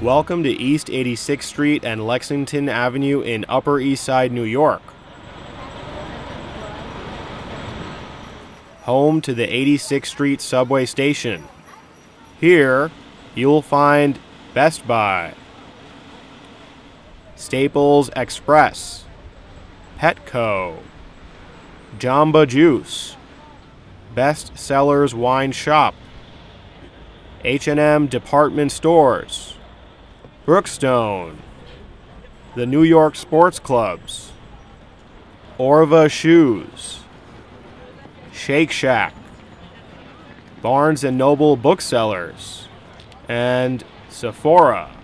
Welcome to East 86th Street and Lexington Avenue in Upper East Side, New York. Home to the 86th Street Subway Station. Here, you'll find Best Buy, Staples Express, Petco, Jamba Juice, Cellars Wine Shop, H&M Department Stores, Brookstone, the New York Sports Clubs, Orva Shoes, Shake Shack, Barnes & Noble Booksellers, and Sephora.